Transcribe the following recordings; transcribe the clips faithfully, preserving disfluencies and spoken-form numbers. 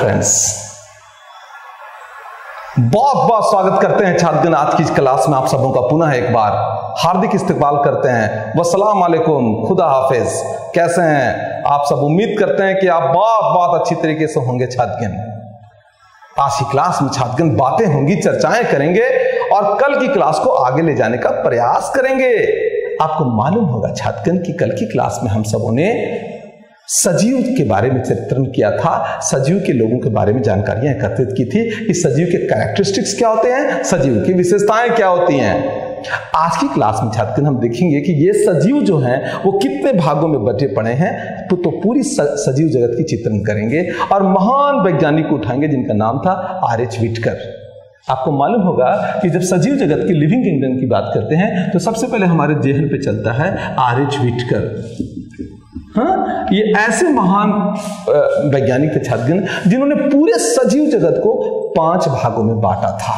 Friends, बहुत बहुत स्वागत करते हैं छात्रगण आज की इस क्लास में। आप सबों का पुनः एक बार हार्दिक इस्तकबाल करते हैं। वस्सलाम वालेकुम, खुदा हाफिज। कैसे हैं आप सब? उम्मीद करते हैं कि आप बहुत बहुत अच्छी तरीके से होंगे छात्रगण। आज की क्लास में छात्रगण बातें होंगी, चर्चाएं करेंगे और कल की क्लास को आगे ले जाने का प्रयास करेंगे। आपको मालूम होगा छात्रगण कि कल की क्लास में हम सबों ने सजीव के बारे में चित्रण किया था, सजीव के लोगों के बारे में जानकारियां एकत्रित की थी कि सजीव के कैरेक्टरिस्टिक्स क्या होते हैं, सजीव की विशेषताएं क्या होती हैं। आज की क्लास में छात्रगण हम देखेंगे कि ये सजीव जो हैं वो कितने भागों में बटे पड़े हैं। तो, तो पूरी सजीव जगत की चित्रण करेंगे और महान वैज्ञानिक को उठाएंगे जिनका नाम था आर एच व्हिटकर। आपको मालूम होगा कि जब सजीव जगत की लिविंग किंगडम की बात करते हैं तो सबसे पहले हमारे जेहन पे चलता है आर एच व्हिटकर। हाँ, ये ऐसे महान वैज्ञानिक थे छात्रगण जिन्होंने पूरे सजीव जगत को पांच भागों में बांटा था।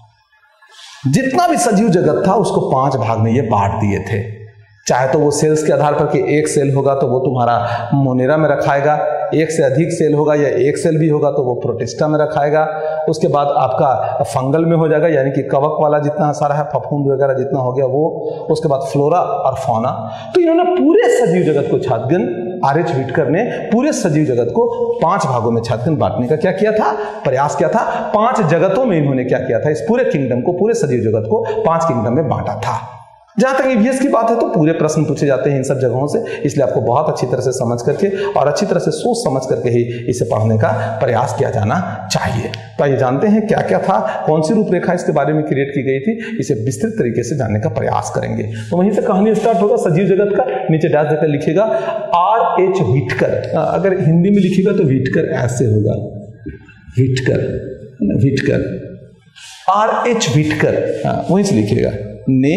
जितना भी सजीव जगत था उसको पांच भाग में ये बांट दिए थे। चाहे तो वो सेल्स के आधार पर कि एक सेल होगा तो वो तुम्हारा मोनेरा में रखाएगा, एक से अधिक सेल होगा या एक सेल भी होगा तो वो प्रोटिस्टा में रखाएगा। उसके बाद आपका फंगल में हो जाएगा, यानी कि कवक वाला जितना सारा है, फफूंद वगैरह जितना हो गया वो। उसके बाद फ्लोरा और फौना। तो इन्होंने पूरे सजीव जगत को छात्रगण आर एच व्हिटकर ने पूरे सजीव जगत को पांच भागों में छात्रगण बांटने का क्या किया था, प्रयास किया था। पांच जगतों में इन्होंने क्या किया था, इस पूरे किंगडम को, पूरे सजीव जगत को पांच किंगडम में बांटा था। जहां तक ईवीएस की बात है तो पूरे प्रश्न पूछे जाते हैं इन सब जगहों से, इसलिए आपको बहुत अच्छी तरह से समझ करके और अच्छी तरह से सोच समझ करके ही इसे पढ़ने का प्रयास किया जाना चाहिए। तो आइए जानते हैं क्या क्या था, कौन सी रूपरेखा इसके बारे में क्रिएट की गई थी, इसे विस्तृत तरीके से जानने का प्रयास करेंगे। तो वहीं से कहानी स्टार्ट होगा सजीव जगत का। नीचे डैश देकर लिखिएगा आर एच व्हिटकर। अगर हिंदी में लिखिएगा तो व्हिटकर ऐसे होगा, व्हिटकर व्हिटकर आर एच व्हिटकर, वहीं से लिखिएगा। ने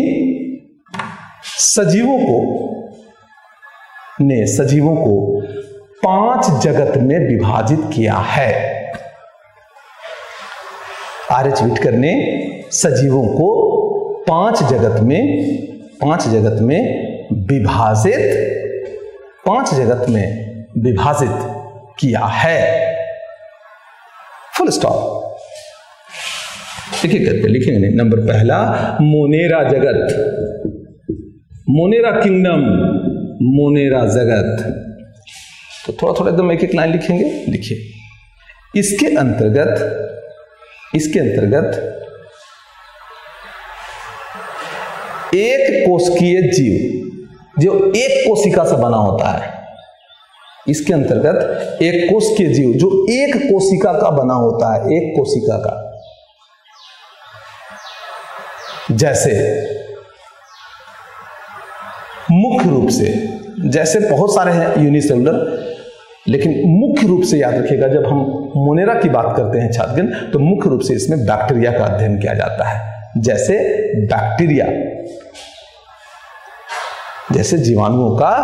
सजीवों को ने सजीवों को पांच जगत में विभाजित किया है। आर एच व्हिटकर ने सजीवों को पांच जगत में पांच जगत में विभाजित पांच जगत में विभाजित किया है। Full stop. लिखिए करके लिखेंगे नहीं। नंबर पहला, मोनेरा जगत, मोनेरा किंगडम, मोनेरा जगत। तो थोड़ा थोड़ा एकदम एक एक लाइन लिखेंगे। लिखिए इसके अंतर्गत इसके अंतर्गत एक कोशिकीय जीव जो एक कोशिका से बना होता है, इसके अंतर्गत एक कोशिकीय जीव जो एक कोशिका का बना होता है, एक कोशिका का, जैसे मुख्य रूप से, जैसे बहुत सारे हैं यूनिसेलुलर, लेकिन मुख्य रूप से याद रखिएगा जब हम मोनेरा की बात करते हैं छात्रगण तो मुख्य रूप से इसमें बैक्टीरिया का अध्ययन किया जाता है। जैसे बैक्टीरिया, जैसे जीवाणुओं का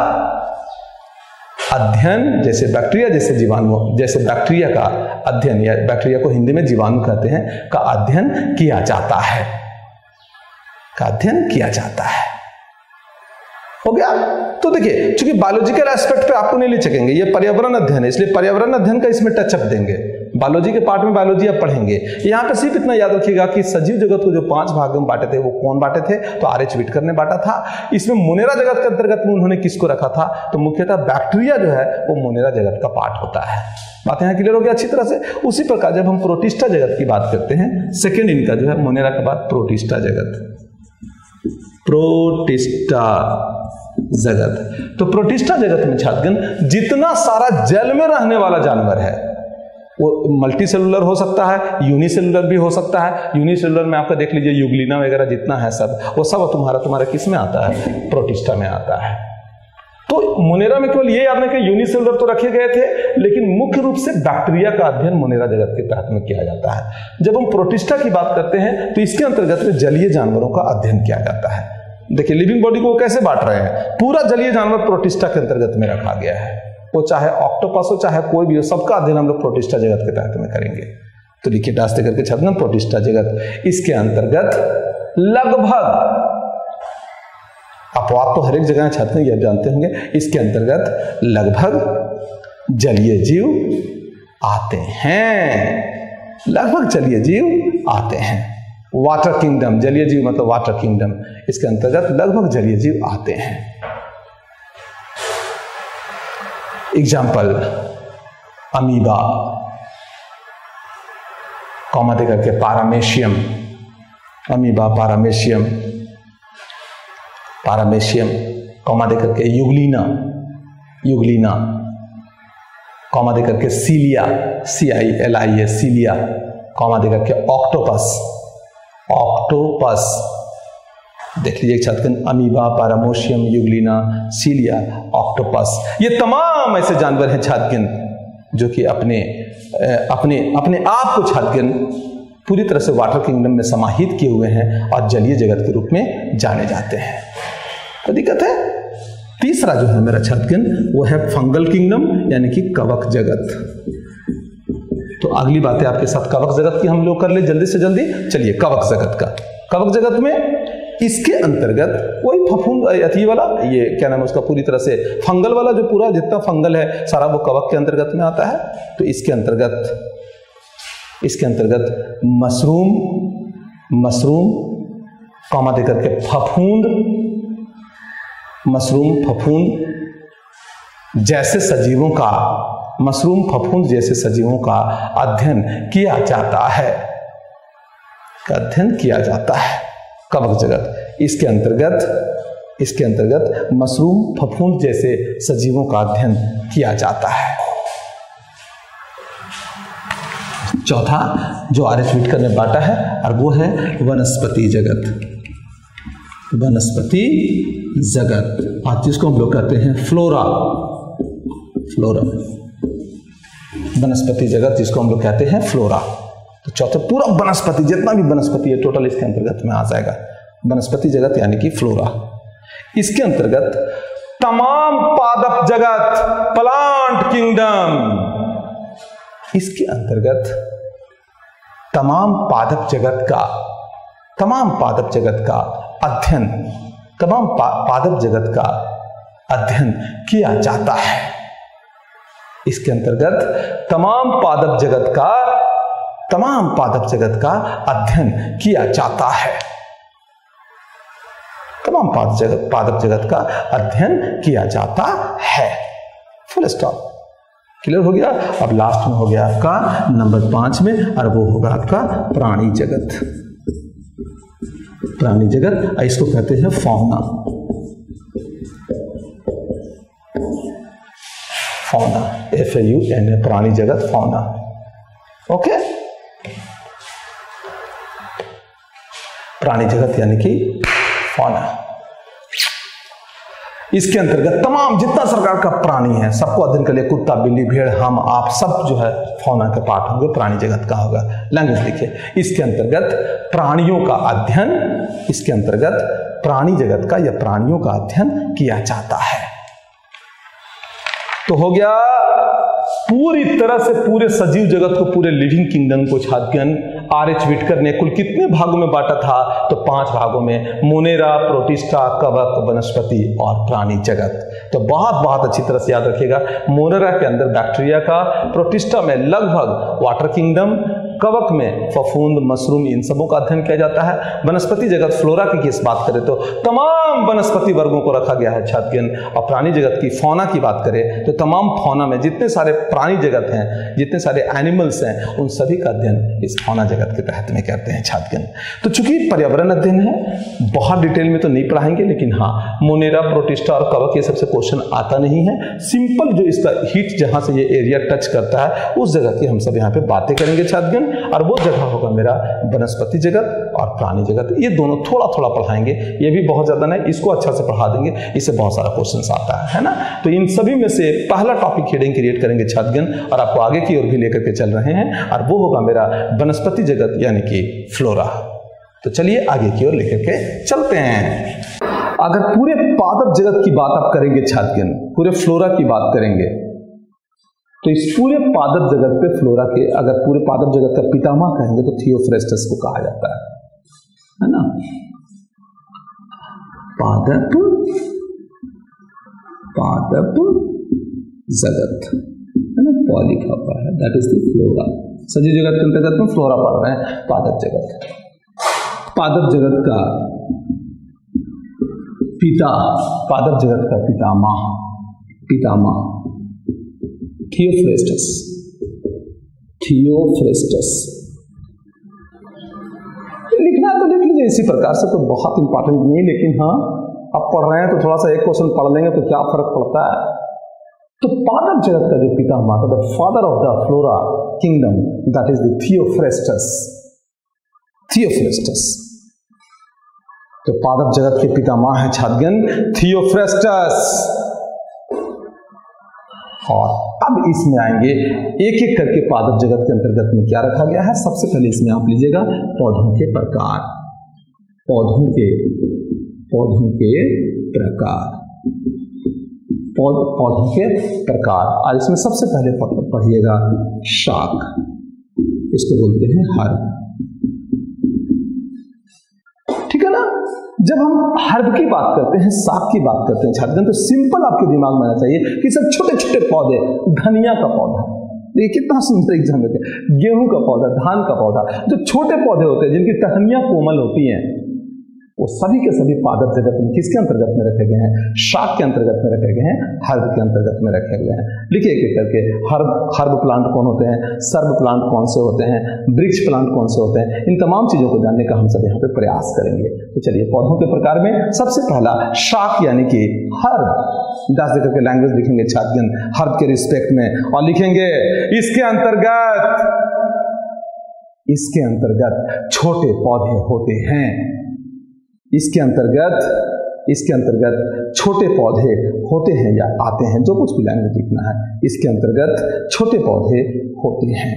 अध्ययन, जैसे बैक्टीरिया जैसे जीवाणु जैसे बैक्टीरिया का अध्ययन, या बैक्टीरिया को हिंदी में जीवाणु कहते हैं, का अध्ययन किया जाता है का अध्ययन किया जाता है। हो गया। तो देखिए चूंकि बायोलॉजिकल एस्पेक्ट पे आपको नहीं ले सकेंगे, ये पर्यावरण अध्ययन है, इसलिए पर्यावरण अध्ययन का इसमें टचअप देंगे। बायोलॉजी के पार्ट में बायोलॉजी आप पढ़ेंगे। यहाँ पे सिर्फ इतना याद रखिएगा कि सजीव जगत को जो पांच भागों में बांटे थे वो कौन बांटे थे, तो आर एच व्हिटकर ने बांटा था। इसमें मोनेरा जगत के अंतर्गत में उन्होंने किसको रखा था, तो मुख्यतः बैक्टीरिया जो है वो मोनेरा जगत का पार्ट होता है। बात यहाँ क्लियर हो गया अच्छी तरह से। उसी प्रकार जब हम प्रोटिस्टा जगत की बात करते हैं, सेकेंड इनका जो है मोनेरा के बाद प्रोटिस्टा जगत, प्रोटिस्टा जगत। तो प्रोटिस्टा जगत में छात्रगण जितना सारा जल में रहने वाला जानवर है वो मल्टी सेलुलर हो सकता है, यूनिसेलुलर भी हो सकता है। यूनिसेलुलर में आपका देख लीजिए यूग्लिना वगैरह जितना है सब, वो सब तुम्हारा तुम्हारा किस में आता है, प्रोटिस्टा में आता है। तो मोनेरा में केवल ये याद नहीं कि यूनिसेलुलर तो रखे गए थे, लेकिन मुख्य रूप से बैक्टीरिया का अध्ययन मोनेरा जगत के तहत में किया जाता है। जब हम प्रोटिस्टा की बात करते हैं तो इसके अंतर्गत में जलीय जानवरों का अध्ययन किया जाता है। देखिए लिविंग बॉडी को कैसे बांट रहे हैं, पूरा जलीय जानवर प्रोटिस्टा के अंतर्गत में रखा गया है। वो चाहे ऑक्टोपस हो चाहे कोई भी हो, सबका अध्ययन हम लोग प्रोटिस्टा जगत के तहत में करेंगे। तो लिखिए डास्ते करके छात्रगण प्रोटिस्टा जगत, इसके अंतर्गत लगभग, अपवाद तो हर एक जगह छात्र यह जानते होंगे, इसके अंतर्गत लगभग जलीय जीव आते हैं, लगभग जलीय जीव आते हैं। वाटर किंगडम, जलीय जीव मतलब वाटर किंगडम, इसके अंतर्गत लगभग जलीय जीव आते हैं। एग्जाम्पल अमीबा, कॉमा देकर के पारामेशियम, अमीबा पारामेशियम, पारामेशियम कॉमा देकर के युगलीना, युगलीना कॉमा देकर के सीलिया, सी I L I A सीलिया, comma देकर के ऑक्टोपस, ऑक्टोपस देख लीजिए छात्र, amoeba, paramecium, euglena, cilia, octopus, ये तमाम ऐसे जानवर हैं छात्रगण जो कि अपने अपने अपने आप को छात्रगण पूरी तरह से वाटर किंगडम में समाहित किए हुए हैं और जलीय जगत के रूप में जाने जाते हैं। तो दिक्कत है। तीसरा जो है मेरा छात्रगण वो है फंगल किंगडम यानी कि कवक जगत। तो अगली बातें आपके साथ कवक जगत की हम लोग कर ले जल्दी से जल्दी। चलिए कवक जगत का, कवक जगत में इसके अंतर्गत वही फफूंद अथी वाला, ये क्या नाम है उसका, पूरी तरह से फंगल वाला, जो पूरा जितना फंगल है सारा वो कवक के अंतर्गत में आता है। तो इसके अंतर्गत इसके अंतर्गत मशरूम, मशरूम कॉमा देकर के फफूंद, मशरूम फफूंद जैसे सजीवों का, मशरूम फफूंद जैसे सजीवों का अध्ययन किया जाता है, अध्ययन किया जाता है कवक जगत। इसके अंतर्गत इसके अंतर्गत मशरूम फफूंद जैसे सजीवों का अध्ययन किया जाता है। चौथा जो आर एच विटकर ने बांटा है और वो है वनस्पति जगत, वनस्पति जगत, और जिसको हम लोग कहते हैं फ्लोरा, फ्लोरा वनस्पति जगत जिसको हम लोग कहते हैं फ्लोरा। तो चौथे पूरा वनस्पति, जितना भी वनस्पति है टोटल इसके अंतर्गत में आ जाएगा, वनस्पति जगत यानी कि फ्लोरा। इसके अंतर्गत तमाम पादप जगत, प्लांट किंगडम, इसके अंतर्गत तमाम पादप जगत का, तमाम पादप जगत का अध्ययन, तमाम पा, पादप जगत का अध्ययन किया जाता है। इसके अंतर्गत तमाम पादप जगत का, तमाम पादप जगत का अध्ययन किया जाता है, तमाम पादप जगत पादप जगत का अध्ययन किया जाता है। Full stop. क्लियर हो गया। अब लास्ट में हो गया आपका नंबर पांच में, और वो होगा आपका प्राणी जगत, प्राणी जगत, इसको कहते हैं fauna, fauna, F A U N A, प्राणी जगत, फौना। ओके, प्राणी जगत यानी कि फौना। इसके अंतर्गत तमाम जितना सरकार का प्राणी है सबको अध्ययन के लिए, कुत्ता, बिल्ली, भेड़, हम, आप सब जो है फौना के पार्ट होंगे, प्राणी जगत का होगा। लैंग्वेज देखिए, इसके अंतर्गत प्राणियों का अध्ययन, इसके अंतर्गत प्राणी जगत का या प्राणियों का अध्ययन किया जाता है। तो हो गया पूरी तरह से पूरे सजीव जगत को, पूरे लिविंग किंगडम को छात्रगण आर एच विटकर ने कुल कितने भागों में बांटा था? तो पांच भागों में, मोनेरा, प्रोटिस्टा, कवक, वनस्पति और प्राणी जगत। तो बहुत बहुत अच्छी तरह से याद रखिएगा, मोनेरा के अंदर बैक्टीरिया का, प्रोटिस्टा में लगभग वाटर किंगडम, कवक में फफूंद, मशरूम, इन सबों का अध्ययन किया जाता है। वनस्पति जगत फ्लोरा की किस बात करें तो तमाम वनस्पति वर्गों को रखा गया है छात्रगण। और प्राणी जगत की, फौना की बात करें तो तमाम फौना में जितने सारे प्राणी जगत हैं, जितने सारे एनिमल्स हैं, उन सभी का अध्ययन इस फौना जगत के तहत में करते हैं छात्रगण। तो चूंकि पर्यावरण अध्ययन है, बहुत डिटेल में तो नहीं पढ़ाएंगे, लेकिन हाँ मोनेरा, प्रोटिस्टा और कवक ये सबसे क्वेश्चन आता नहीं है। सिंपल जो इसका हिट जहां से ये एरिया टच करता है उस जगह की हम सब यहाँ पे बातें करेंगे छात्रगण। और वो जगह होगा मेरा वनस्पति जगत और प्राणी जगत। ये दोनों थोड़ा थोड़ा पढ़ाएंगे, ये भी बहुत ज्यादा नहीं, इसको अच्छा से पढ़ा देंगे, इससे बहुत सारा क्वेश्चन आता है, है ना। तो इन सभी में से पहला टॉपिक हेडिंग क्रिएट करेंगे छात्रगण और आपको आगे की ओर भी लेकर के चल रहे हैं, और वो होगा मेरा वनस्पति जगत यानी कि फ्लोरा। तो चलिए आगे की ओर लेकर के चलते हैं। अगर पूरे पादप जगत की बात आप करेंगे छात्रगण, पूरे फ्लोरा की बात करेंगे, तो इस पूरे पादप जगत पे फ्लोरा के, अगर पूरे पादप जगत का पितामह कहेंगे तो थियोफ्रेस्टस को कहा जाता है, है ना। पादप पादप जगत, है ना, प लिखा हुआ है, दैट इज द फ्लोरा। सजीव जगत के अंतर्गत में फ्लोरा पढ़ रहे हैं। पादप जगत, पादप जगत का पिता, पादप जगत का पितामह, पितामह थियोफ्रेस्टस, थियोफ्रेस्टस। लिखना तो लिख लीजिए इसी प्रकार से, तो बहुत इंपॉर्टेंट नहीं, लेकिन हाँ अब पढ़ रहे हैं तो थोड़ा सा एक क्वेश्चन पढ़ लेंगे तो क्या फर्क पड़ता है। तो पादप जगत का जो पितामह, the father of the flora kingdom, that is the Theophrastus, Theophrastus. तो पादप जगत के पितामह है छात्रगण थियोफ्रेस्टस। और अब इसमें आएंगे एक एक करके पादप जगत के अंतर्गत में क्या रखा गया है। सबसे पहले इसमें आप लीजिएगा पौधों के प्रकार, पौधों के पौधों के प्रकार, पौध पौधों के प्रकार। और इसमें सबसे पहले पढ़िएगा शाक, इसको बोलते हैं हर्ब, ठीक है ना। जब हम हर्ब की बात करते हैं, साग की बात करते हैं छात्रगण, तो सिंपल आपके दिमाग में आना चाहिए कि सब छोटे छोटे पौधे, धनिया का पौधा, देखिए कितना सुंदर एग्जाम देते हैं, गेहूं का पौधा, धान का पौधा, जो छोटे पौधे होते हैं जिनकी टहनियां कोमल होती हैं, वो सभी के सभी पादप जगत में किसके अंतर्गत में रखे गए हैं? शाक के अंतर्गत में रखे गए हैं, हर्ब के अंतर्गत में रखे गए हैं। लिखिए एक एक करके। हर्ब, हर्ब प्लांट कौन होते हैं, सर्ब प्लांट कौन से होते हैं, वृक्ष प्लांट कौन से होते हैं, इन तमाम चीजों को जानने का हम सब यहाँ पे प्रयास करेंगे। तो चलिए पौधों के प्रकार में सबसे पहला शाक यानी कि हर्ब, दस देकर के लैंग्वेज लिखेंगे छात्रगण हर्ब के रिस्पेक्ट में, और लिखेंगे इसके अंतर्गत, इसके अंतर्गत छोटे पौधे होते हैं, इसके अंतर्गत, इसके अंतर्गत छोटे पौधे होते हैं या आते हैं, जो कुछ भी लैंग्वेज लिखना है, इसके अंतर्गत छोटे पौधे होते हैं।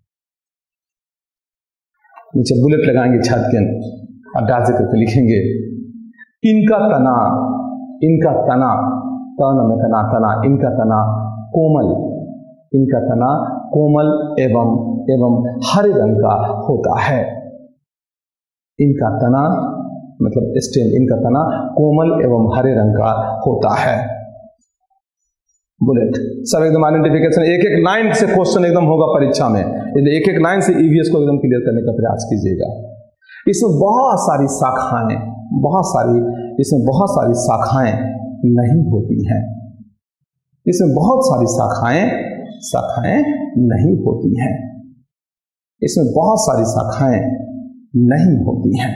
नीचे बुलेट लगाएंगे छात्रगण और डाल करके लिखेंगे इनका तना, इनका तना, तना में तना, तना, इनका तना कोमल, इनका तना कोमल एवं एवं हरे रंग का होता है। इनका तना मतलब स्टेम, इनका तना कोमल एवं हरे रंग का होता है। बुलेट सब एकदम आइडेंटिफिकेशन, एक एक लाइन से क्वेश्चन एकदम होगा परीक्षा में, एक एक लाइन से ईवीएस को एकदम क्लियर करने का प्रयास कीजिएगा। इसमें बहुत सारी शाखाएं, बहुत सारी इसमें बहुत सारी शाखाएं नहीं होती हैं, इसमें बहुत सारी शाखाएं शाखाएं नहीं होती हैं, इसमें बहुत सारी शाखाएं नहीं होती हैं।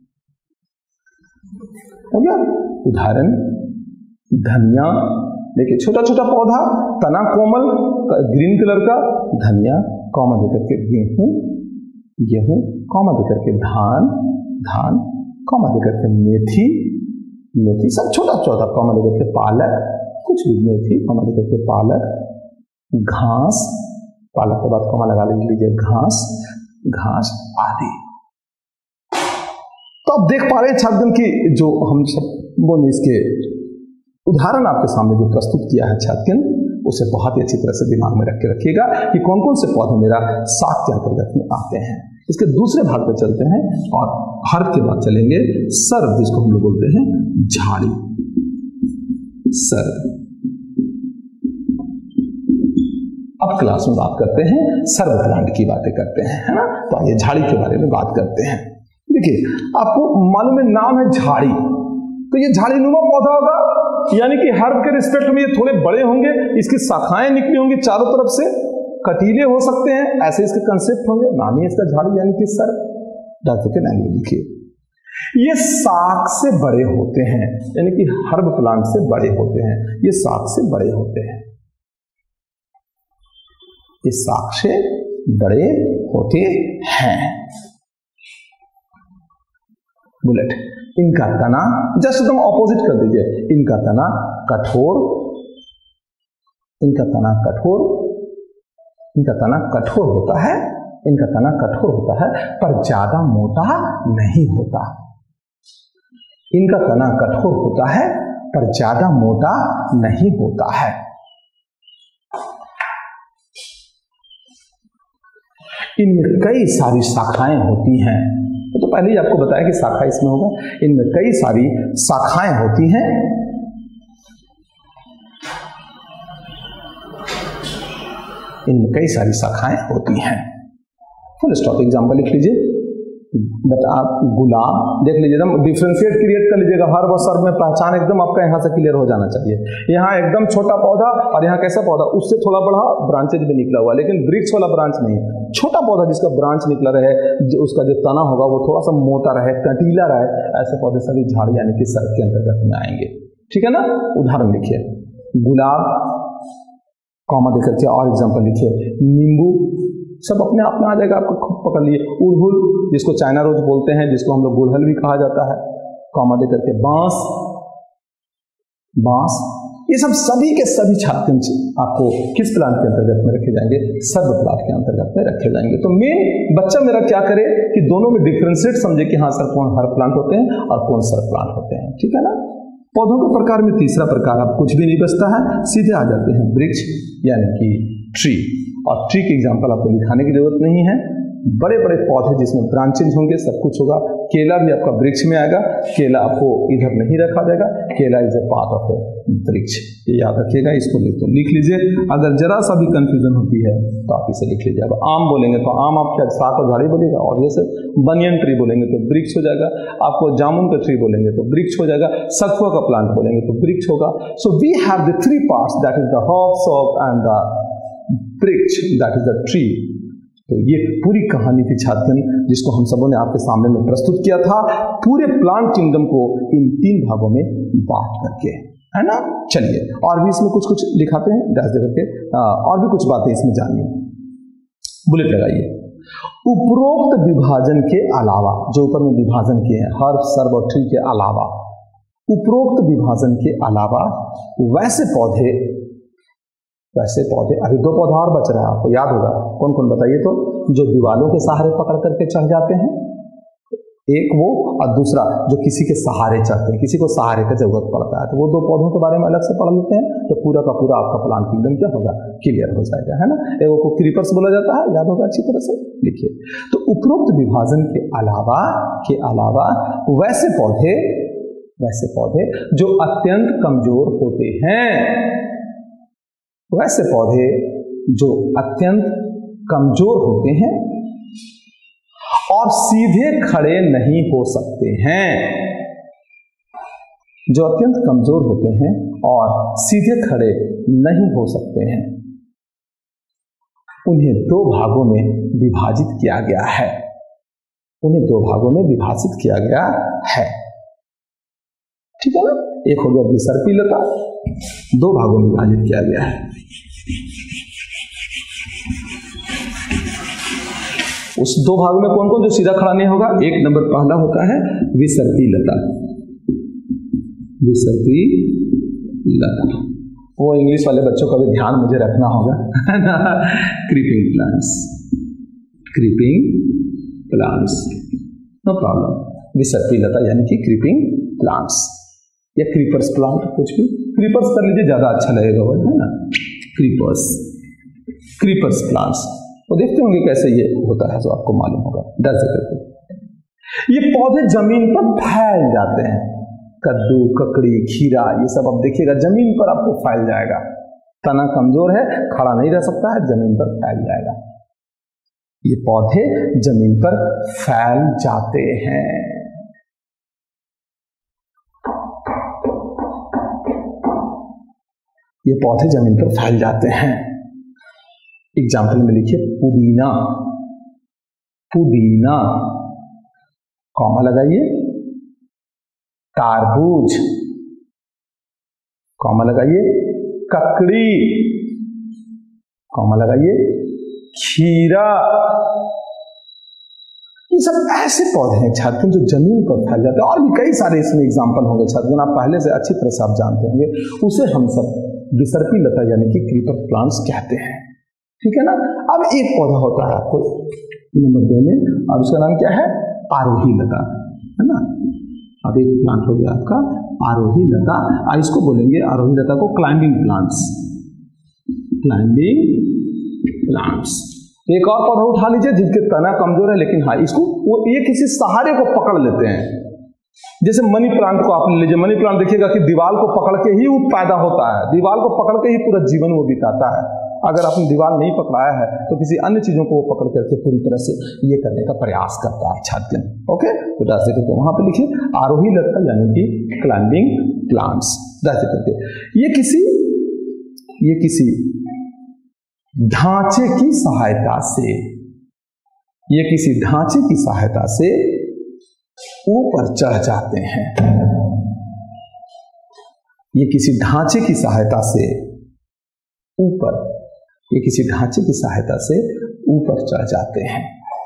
हो गया उदाहरण, धनिया, देखिए छोटा छोटा पौधा, तना कोमल, ग्रीन कलर का, धनिया, कॉमा देकर के गेहूं, गेहूं, कॉमा देकर के धान, धान, कॉमा देकर के मेथी, मेथी, सब छोटा छोटा, कॉमा देकर के पालक, कुछ भी मेथी, कॉमा देकर के पालक, घास, पालक के बाद कॉमा लगा लीजिए घास, घास आदि। तो आप देख पा रहे हैं छात्रगण की जो हम सब बोले इसके उदाहरण आपके सामने जो प्रस्तुत किया है छात्रगण, उसे बहुत ही अच्छी तरह से दिमाग में रख के रखिएगा कि कौन कौन से पौधे मेरा शाक के अंतर्गत में आते हैं। इसके दूसरे भाग पर चलते हैं और हर्ब के बाद चलेंगे सर्ब, जिसको हम लोग बोलते हैं झाड़ी, सर्ब। अब क्लास में बात करते हैं सर्ब प्लांट की बातें करते हैं, है ना। तो आइए झाड़ी के बारे में बात करते हैं। देखिए आपको मालूम है नाम है झाड़ी, तो ये झाड़ी नुमा पौधा होगा, यानी कि हर्ब के रिस्पेक्ट में ये थोड़े बड़े होंगे, इसकी शाखाएं निकली होंगी चारों तरफ से, कटीले हो सकते हैं, ऐसे इसके कंसेप्ट होंगे, नाम ही इसका झाड़ी यानी कि सर्ब। डाल के नाम लिखिए। ये शाक से बड़े होते हैं, यानी कि हर्ब प्लांट से बड़े होते हैं, ये शाक से बड़े होते हैं, ये शाक से बड़े होते हैं। बुलेट, इनका तना जस्ट एकदम ऑपोजिट कर दीजिए, इनका तना कठोर, इनका तना कठोर, इनका तना कठोर होता है, इनका तना कठोर होता है पर ज्यादा मोटा नहीं होता, इनका तना कठोर होता है पर ज्यादा मोटा नहीं होता है। इनमें कई सारी शाखाएं होती हैं, तो पहले ही आपको बताया कि शाखा इसमें होगा, इनमें कई सारी शाखाएं होती हैं। इनमें कई सारी शाखाएं होती हैं। फुल स्टॉप एग्जाम्पल लिख लीजिए। बट आप गुलाब देख लीजिए, एकदम डिफ्रेंशिएट क्रिएट कर लीजिएगा। हर वर्ड में पहचान एकदम आपका यहाँ से क्लियर हो जाना चाहिए। यहाँ एकदम छोटा पौधा और यहाँ कैसा पौधा, उससे थोड़ा बड़ा ब्रांचेज भी निकला हुआ, लेकिन वृक्ष वाला ब्रांच नहीं। छोटा पौधा जिसका ब्रांच निकला रहे, उसका जो तना होगा वो थोड़ा सा मोटा रहे, कंटीला रहे, ऐसे पौधे सभी झाड़ यानी कि सर के अंतर्गत में आएंगे। ठीक है ना। उदाहरण लिखिए, गुलाब कॉमा देकर और एग्जाम्पल लिखिए, नींबू, सब अपने आप में आ जाएगा, आपको खुद पकड़ लिए। उड़हुल जिसको चाइना रोज बोलते हैं, जिसको हम लोग गुड़हल भी कहा जाता है, कॉमा दे करके बांस, बांस, ये सब सभी के सभी छात्र आपको किस प्लांट के अंतर्गत में रखे जाएंगे, सर्व प्लांट के अंतर्गत में रखे जाएंगे। तो मेन बच्चा मेरा क्या करे कि दोनों में डिफरेंशिएट समझे कि हाँ सर कौन हर प्लांट होते हैं और कौन सर्व प्लांट होते हैं। ठीक है ना। पौधों के प्रकार में तीसरा प्रकार अब कुछ भी नहीं बचता है, सीधे आ जाते हैं वृक्ष यानी कि ट्री। और ट्री के एग्जाम्पल आपको लिखाने की जरूरत नहीं है। बड़े बड़े पौधे जिसमें ब्रांचेज होंगे, सब कुछ होगा। केला भी आपका वृक्ष में आएगा, केला आपको इधर नहीं रखा जाएगा, केला इज ए पार्ट ऑफ वृक्ष, ये याद रखिएगा। इसको लिख लिख लीजिए। अगर जरा सा भी कंफ्यूजन होती है तो आप इसे लिख लीजिए। अब आम बोलेंगे तो आम आप क्या साग और झाड़ी बोलेगा, और ये सब बनियन ट्री बोलेंगे तो वृक्ष हो जाएगा। आपको जामुन का ट्री बोलेंगे तो वृक्ष हो जाएगा। सखुआ का प्लांट बोलेंगे तो वृक्ष होगा। So we have the three parts, that is the hops of and the वृक्ष, दैट इज द ट्री। तो ये पूरी कहानी थी छात्रगण, जिसको हम सबों ने आपके सामने में प्रस्तुत किया था, पूरे प्लांट किंगडम को इन तीन भागों में बांट करके, है ना। चलिए और भी इसमें कुछ कुछ दिखाते हैं, डैश दे करके और भी कुछ बातें इसमें जानिए। बुलेट लगाइए। उपरोक्त विभाजन के अलावा, जो ऊपर में विभाजन किए हैं हर्ब, सर्ब और ट्री के अलावा, उपरोक्त विभाजन के अलावा वैसे पौधे वैसे पौधे अभी दो पौधा और बच रहा है, आपको याद होगा। कौन कौन बताइए तो, जो दीवालों के सहारे पकड़ करके चढ़ जाते हैं, एक वो, और दूसरा जो किसी के सहारे चढ़ते हैं, किसी को सहारे का जरूरत पड़ता है, तो वो दो पौधों के बारे में अलग से पढ़ लेते हैं, तो पूरा का पूरा आपका प्लांट किंगडम क्या होगा, क्लियर हो जाएगा, है ना। एक को क्रीपर्स बोला जाता है, याद होगा अच्छी तरह से, लिखिए। तो उपरोक्त विभाजन के अलावा के अलावा वैसे पौधे वैसे पौधे जो अत्यंत कमजोर होते हैं वैसे पौधे जो अत्यंत कमजोर होते हैं और सीधे खड़े नहीं हो सकते हैं, जो अत्यंत कमजोर होते हैं और सीधे खड़े नहीं हो सकते हैं, उन्हें दो भागों में विभाजित किया गया है उन्हें दो भागों में विभाजित किया गया है। ठीक है ना। एक हो गया विसर्पी लता, दो भागों में विभाजित किया गया है। उस दो भागों में कौन कौन जो सीधा खड़ा नहीं होगा, एक नंबर पहला होता है विसर्पी लता, विसर्पी लता। वो इंग्लिश वाले बच्चों का भी ध्यान मुझे रखना होगा, है ना। Creeping plants, creeping plants, no problem. विसर्पी लता यानी कि क्रीपिंग प्लांट्स या क्रीपर्स प्लांट, कुछ भी क्रीपर्स कर लीजिए, ज्यादा अच्छा लगेगा वो, है ना। क्रीपर्स, क्रीपर्स प्लांट्स, तो देखते होंगे कैसे ये होता है, जो आपको मालूम होगा। डर से करके ये पौधे जमीन पर फैल जाते हैं, कद्दू, ककड़ी, खीरा, ये सब अब देखिएगा जमीन पर आपको फैल जाएगा। तना कमजोर है, खड़ा नहीं रह सकता है, जमीन पर फैल जाएगा। ये पौधे जमीन पर फैल जाते हैं। ये पौधे जमीन पर फैल जाते हैं। एग्जाम्पल में लिखिए पुदीना, पुदीना, कॉमा लगाइए। तारबूज, कॉमा लगाइए। ककड़ी, कॉमा लगाइए। खीरा, ये सब ऐसे पौधे हैं छात्र जो जमीन पर फैल जाते हैं। और भी कई सारे इसमें एग्जाम्पल होंगे छात्र, आप पहले से अच्छी तरह से आप जानते होंगे। उसे हम सब विसर्पी लता यानी कि क्रीपर प्लांट्स कहते हैं। ठीक है ना। अब एक पौधा होता है आपको नंबर दो में, अब उसका नाम क्या है, आरोही लता, है ना। अब एक प्लांट हो गया आपका आरोही लता, और इसको बोलेंगे आरोही लता को क्लाइंबिंग प्लांट्स, क्लाइंबिंग प्लांट्स। एक और पौधा उठा लीजिए जिसके तना कमजोर है, लेकिन हाँ इसको वो ये किसी सहारे को पकड़ लेते हैं। जैसे मनी प्लांट को आप ले लीजिए, मनी प्लांट देखिएगा कि दीवार को पकड़ के ही वो पैदा होता है, दीवार को पकड़ के ही पूरा जीवन वो बिताता है। अगर आपने दीवार नहीं पकड़ाया है तो किसी अन्य चीजों को वो पकड़ करके पूरी तरह से ये करने का प्रयास करता है छात्र। ओके, तो दास करके वहां पे लिखिए आरोही लता यानी कि क्लाइंबिंग प्लांट्स। दास करके ये किसी ये किसी ढांचे की सहायता से ये किसी ढांचे की सहायता से ऊपर चढ़ जाते हैं। ये किसी ढांचे की सहायता से ऊपर ये किसी ढांचे की सहायता से ऊपर चढ़ जाते हैं।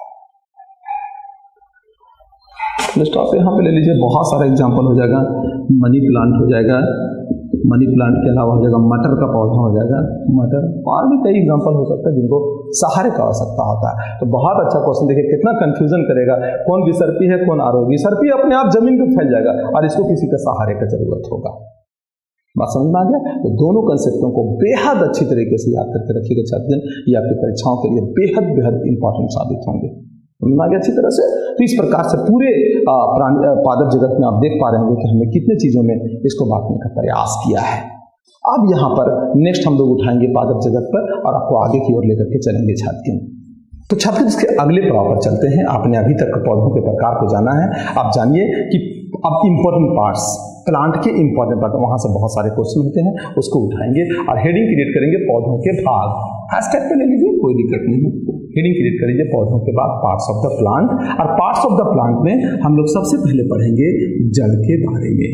स्टॉप यहां पे ले लीजिए, बहुत सारा एग्जांपल हो जाएगा। मनी प्लांट हो जाएगा, मनी प्लांट के अलावा हो जाएगा मटर का पौधा हो जाएगा, मटर, और भी कई एग्जांपल हो सकता है जिनको सहारे का आवश्यकता होता है। तो बहुत अच्छा क्वेश्चन, देखिए कितना कंफ्यूजन करेगा, कौन विसर्पी है कौन आरोही। विसर्पी अपने आप जमीन पे फैल जाएगा और इसको किसी का सहारे का जरूरत होगा। बात समझ में आ गया? तो दोनों कंसेप्टों को बेहद अच्छी तरीके से याद करके रखिएगा छात्र, ये आपकी परीक्षाओं के लिए बेहद बेहद इंपॉर्टेंट साबित होंगे। समझ में आ गया अच्छी तरह से? तो इस प्रकार से पूरे प्राणी पादप जगत में आप देख पा रहे होंगे कि हमने कितने चीजों में इसको बांटने का प्रयास किया है। अब यहाँ पर नेक्स्ट हम लोग उठाएंगे पादप जगत पर और आपको आगे की ओर लेकर के चलेंगे छात्र। तो छात्र इसके अगले पड़ाव पर चलते हैं। आपने अभी तक पौधों के प्रकार को जाना है, आप जानिए कि अब इंपॉर्टेंट पार्ट्स, प्लांट के इंपॉर्टेंट पार्ट, वहां से बहुत सारे क्वेश्चन होते हैं, उसको उठाएंगे और हेडिंग क्रिएट करेंगे पौधों के भाग। हैशटैग पे ले लीजिए, कोई दिक्कत नहीं। हेडिंग क्रिएट करेंगे पौधों के बाद पार्ट्स ऑफ द प्लांट, और पार्ट्स ऑफ द प्लांट में हम लोग सबसे पहले पढ़ेंगे जड़ के बारे में,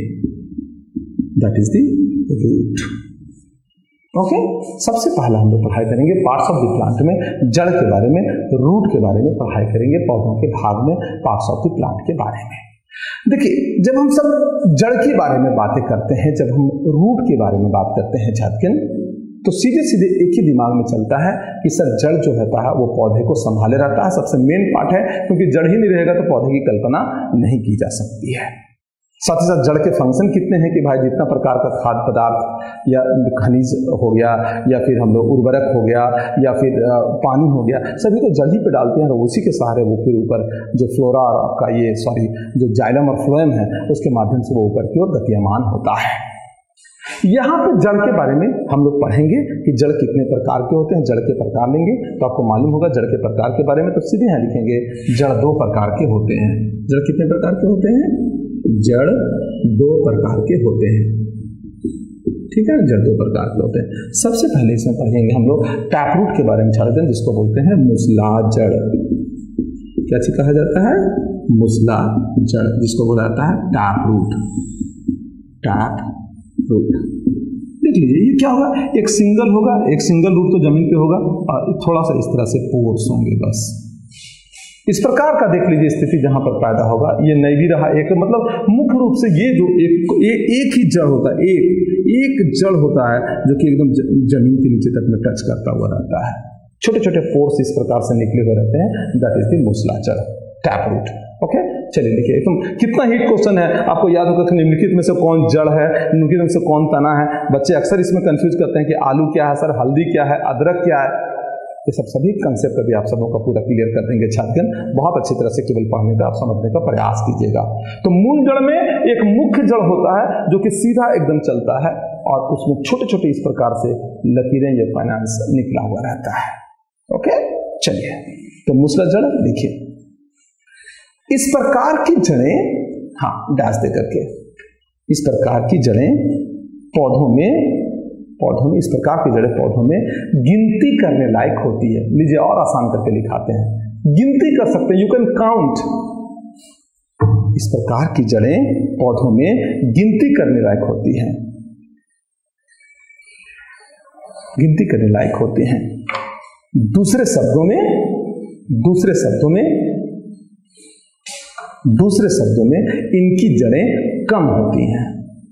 that is the root. Okay, सबसे पहला हम लोग पढ़ाई करेंगे पार्ट्स ऑफ द प्लांट में जड़ के बारे में, रूट के बारे में पढ़ाई करेंगे, पौधों के भाग में पार्ट्स ऑफ द प्लांट के बारे में। देखिए, जब हम सब जड़ के बारे में बातें करते हैं, जब हम रूट के बारे में बात करते हैं छात्र, तो सीधे सीधे एक ही दिमाग में चलता है कि सर जड़ जो रहता है वो पौधे को संभाले रहता है, सबसे मेन पार्ट है, क्योंकि जड़ ही नहीं रहेगा तो पौधे की कल्पना नहीं की जा सकती है। साथ ही साथ जड़ के फंक्शन कितने हैं कि भाई जितना प्रकार का खाद्य पदार्थ या खनिज हो गया या फिर हम लोग उर्वरक हो गया या फिर पानी हो गया, सभी को जड़ ही पे डालते हैं और उसी के सहारे वो फिर ऊपर जो फ्लोरा और आपका ये सॉरी जो जाइलम और फ्लोएम है उसके माध्यम से वो ऊपर की ओर गतिमान होता है। यहाँ पे जड़ के बारे में हम लोग पढ़ेंगे कि जड़ कितने प्रकार के होते हैं। जड़ के प्रकार लेंगे तो आपको मालूम होगा जड़ के प्रकार के बारे में, तो सीधे यहाँ लिखेंगे जड़ दो प्रकार के होते हैं। जड़ कितने प्रकार के होते हैं? जड़ दो प्रकार के होते हैं, ठीक है, जड़ दो प्रकार के होते हैं। सबसे पहले इसमें पढ़ेंगे हम लोग टैपरूट के बारे में छात्र, जिसको बोलते हैं मूसला जड़। क्या चीज कहा जाता है? मूसला जड़, जिसको बोला जाता है टैपरूट। टैपरूट देख लीजिए, ये क्या होगा, एक सिंगल होगा, एक सिंगल रूट तो जमीन पे होगा और थोड़ा सा इस तरह से पोर्स होंगे, बस इस प्रकार का देख लीजिए स्थिति जहां पर पैदा होगा। ये नहीं भी रहा एक, मतलब मुख्य रूप से ये जो एक ए, एक ही जड़ होता है, एक एक जड़ होता है जो कि एकदम जमीन के नीचे तक में टच करता हुआ रहता है। छोटे छोटे पोर्स इस प्रकार से निकले हुए रहते हैं, दैट इज द मूसला जड़, टैपरूट। ओके, चलिए देखिए एकदम कितना हिट क्वेश्चन है। आपको याद होगा कि निम्नलिखित में से कौन जड़ है, निम्नलिखित में से कौन तना है। बच्चे अक्सर इसमें कंफ्यूज करते हैं कि आलू क्या है सर, हल्दी क्या है, अदरक क्या है। ये सब सभी कंसेप्ट अभी आप सबों का पूरा क्लियर कर देंगे छात्र। बहुत अच्छी तरह से केवल पढ़ने का आप समझने का प्रयास कीजिएगा। तो मूल जड़ में एक मुख्य जड़ होता है जो कि सीधा एकदम चलता है और उसमें छोटे छोटे इस प्रकार से लकीरें या फाइनेंस निकला हुआ रहता है। ओके, चलिए तो मूसला जड़ देखिए, इस प्रकार की जड़ें, हाँ डैश दे करके, इस प्रकार की जड़ें पौधों में पौधों में इस प्रकार की जड़ें पौधों में गिनती करने लायक होती है। लीजिए और आसान करके लिखाते हैं, गिनती कर सकते हैं, यू कैन काउंट। इस प्रकार की जड़ें पौधों में गिनती करने लायक होती हैं, गिनती करने लायक होती हैं। दूसरे शब्दों में दूसरे शब्दों में दूसरे शब्दों में इनकी जड़ें कम होती हैं।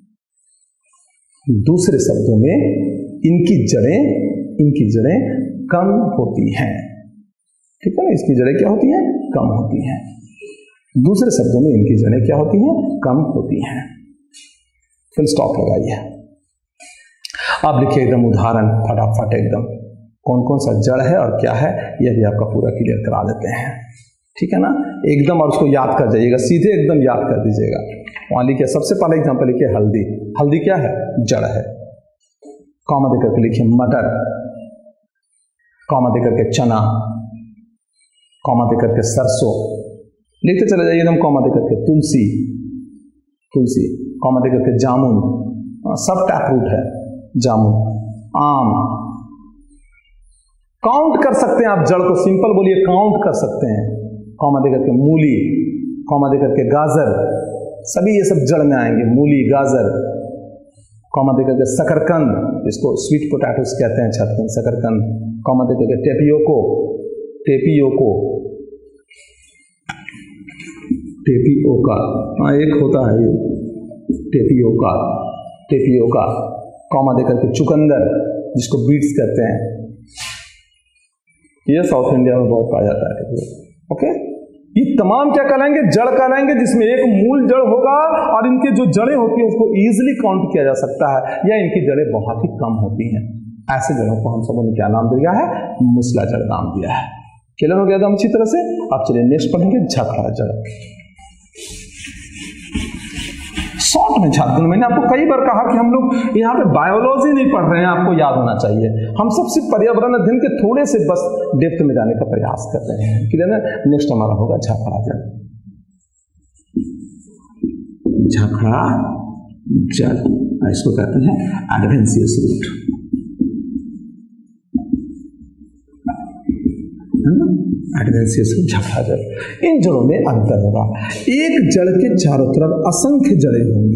दूसरे शब्दों में इनकी जड़ें इनकी जड़ें कम होती हैं, ठीक है ना। इसकी जड़ें क्या होती हैं? कम होती हैं। दूसरे शब्दों में इनकी जड़ें क्या होती हैं? कम होती हैं। फुल स्टॉप लगाइए। आप लिखिए एकदम उदाहरण फटाफट एकदम, कौन कौन सा जड़ है और क्या है, यह भी आपका पूरा क्लियर करा देते हैं, ठीक है ना एकदम। और उसको याद कर जाइएगा, सीधे एकदम याद कर दीजिएगा। वहां लिखिए, सबसे पहले एग्जाम्पल लिखिए हल्दी। हल्दी क्या है? जड़ है। कॉमा देकर के लिखिए मटर। कॉमा देकर के चना, कॉमा देकर के सरसों, लिखते चले जाइए एकदम कॉमा देकर के तुलसी, तुलसी, कॉमा देकर के जामुन, सब टैप रूट है, जामुन, आम। काउंट कर सकते हैं आप जड़ को, सिंपल बोलिए काउंट कर सकते हैं, कॉमा देकर के मूली, कॉमा देकर के गाजर, सभी ये सब जड़ में आएंगे, मूली, गाजर, कॉमा देकर के शकरकंद, इसको स्वीट पोटैटोस कहते हैं छात्र, शकरकंद, कॉमा देकर के टेपियोको, टेपियोको, टेपियोका, हाँ एक होता है ये टेपियोका, टेपियोका, कॉमा देकर के चुकंदर जिसको बीट्स कहते हैं, ये साउथ इंडिया में बहुत पाया जाता है। ओके, ये तमाम क्या कहलाएंगे, जड़ कहलाएंगे, जिसमें एक मूल जड़ होगा और इनके जो जड़ें होती हैं उसको इजीली काउंट किया जा सकता है, या इनकी जड़ें बहुत ही कम होती हैं। ऐसे जड़ों को हम सबों ने क्या नाम दिया है, मूसला जड़ नाम दिया है। क्लियर हो गया एकदम अच्छी तरह से। अब चलिए नेक्स्ट पढ़ेंगे झखड़ा जड़। शॉर्ट में छात्र, मैंने आपको कई बार कहा कि हम लोग यहाँ पे बायोलॉजी नहीं पढ़ रहे हैं, आपको याद होना चाहिए। हम सब सिर्फ पर्यावरण अध्ययन के थोड़े से बस डेप्थ में जाने का प्रयास कर रहे हैं। क्लियर है? नेक्स्ट हमारा होगा झखड़ा जड़। झखड़ा जड़ इसको कहते हैं एडवेंशियस रूट, है ना, एडवेंशियस झखड़ा जड़। इन जड़ों में अंतर होगा, एक जड़ के चारों तरफ असंख्य जड़ें होंगी।